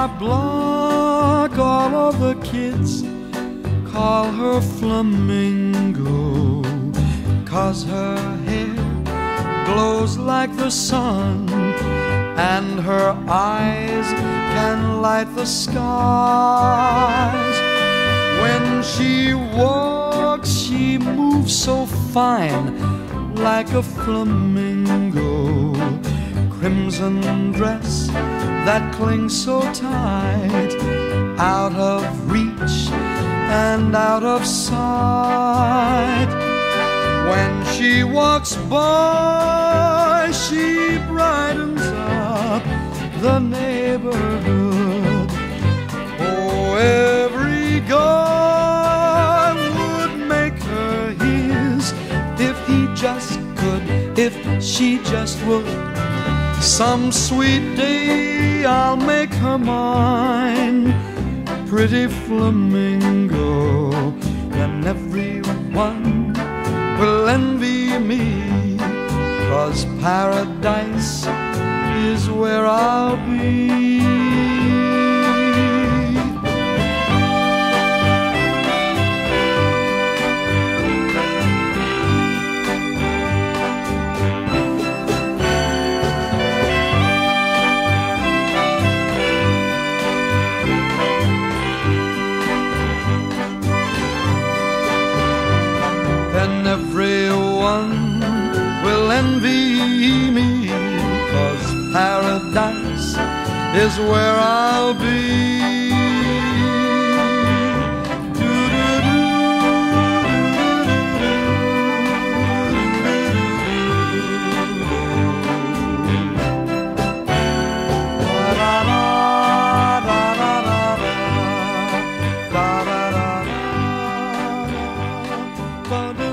our block, all of the kids call her Flamingo, 'cause her hair glows like the sun and her eyes can light the skies. When she walks, she moves so fine, like a flamingo. Crimson dress that clings so tight, out of reach and out of sight. When she walks by, she brightens up the neighborhood. Oh, every guy would make her his if he just could, if she just would. Some sweet day I'll make her mine, pretty flamingo, and everyone will envy me, 'cause paradise is where I'll be. Then everyone will envy me, 'cause paradise is where I'll be. But